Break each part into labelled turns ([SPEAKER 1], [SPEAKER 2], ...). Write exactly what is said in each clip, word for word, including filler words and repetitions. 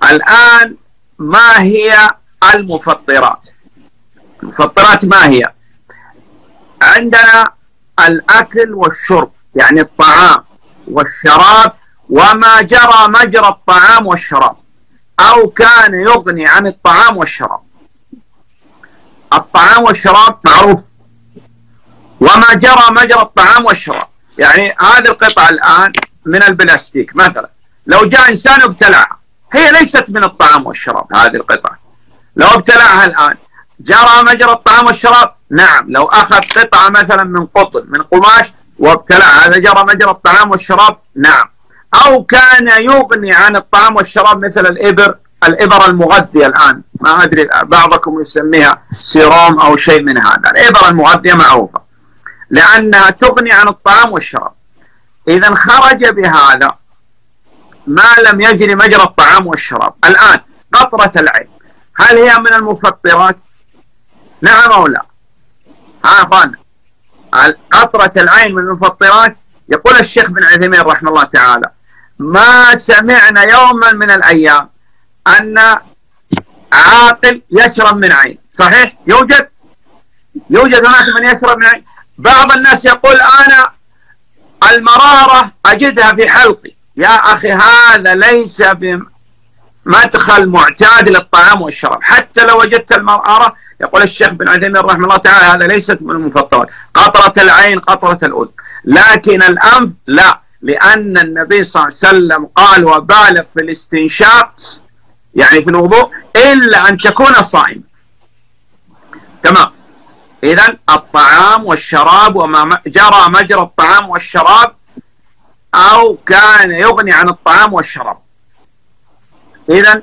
[SPEAKER 1] الآن ما هي المفطرات؟ المفطرات ما هي؟ عندنا الأكل والشرب، يعني الطعام والشراب وما جرى مجرى الطعام والشراب أو كان يغني عن الطعام والشراب. الطعام والشراب معروف، وما جرى مجرى الطعام والشراب، يعني هذه القطعة الآن من البلاستيك مثلا، لو جاء إنسان وابتلعها هي ليست من الطعام والشراب. هذه القطعة لو ابتلعها الآن جرى مجرى الطعام والشراب؟ نعم. لو أخذ قطعة مثلا من قطن من قماش وابتلعها هذا جرى مجرى الطعام والشراب؟ نعم. أو كان يغني عن الطعام والشراب مثل الإبر الإبر المغذية الآن، ما أدري بعضكم يسميها سيروم أو شيء من هذا، الإبر المغذية معروفة لأنها تغني عن الطعام والشراب. إذا خرج بهذا ما لم يجري مجرى الطعام والشراب. الآن قطرة العين هل هي من المفطرات؟ نعم أو لا؟ ها أخوانا، قطرة العين من المفطرات؟ يقول الشيخ بن عثيمين رحمه الله تعالى: ما سمعنا يوما من الأيام أن عاقل يشرب من عين. صحيح؟ يوجد يوجد هناك من يشرب من عين. بعض الناس يقول أنا المرارة أجدها في حلقي. يا أخي هذا ليس بمدخل معتاد للطعام والشراب. حتى لو وجدت المرارة، يقول الشيخ بن عثيمين رحمه الله تعالى، هذا ليست من المفطرات. قطرة العين قطرة الأذن، لكن الأنف لا، لأن النبي صلى الله عليه وسلم قال: وبالغ في الاستنشاق، يعني في الوضوء، إلا أن تكون صائم. تمام. إذن الطعام والشراب وما جرى مجرى الطعام والشراب أو كان يغني عن الطعام والشراب. إذن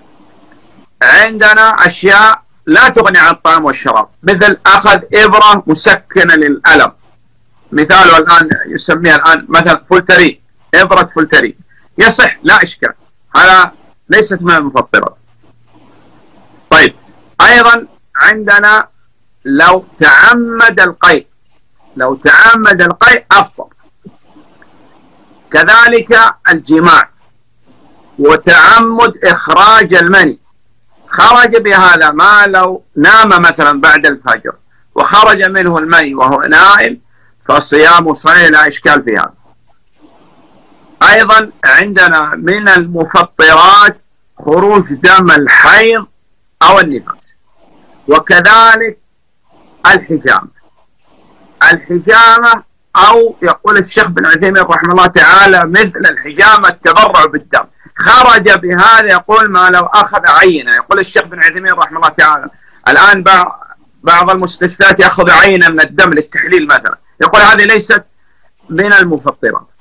[SPEAKER 1] عندنا أشياء لا تغني عن الطعام والشراب، مثل أخذ إبرة مسكنة للألم، مثاله الآن يسميها الآن مثلا فولترين، إبرة فولترين، يصح لا إشكال، هذا ليست من المفطرات. طيب أيضا عندنا لو تعمد القيء، لو تعمد القيء أفطر. كذلك الجماع وتعمد إخراج المني، خرج بهذا ما لو نام مثلا بعد الفجر وخرج منه المني وهو نائم فصيامه صحيح لا إشكال في هذا. أيضا عندنا من المفطرات خروج دم الحيض أو النفاس، وكذلك الحجامة. الحجامة أو يقول الشيخ بن عثيمين رحمه الله تعالى مثل الحجامة التبرع بالدم، خرج بهذا يقول ما لو أخذ عينة. يقول الشيخ بن عثيمين رحمه الله تعالى الآن بعض المستشفيات يأخذ عينة من الدم للتحليل مثلا، يقول هذه ليست من المفطرات.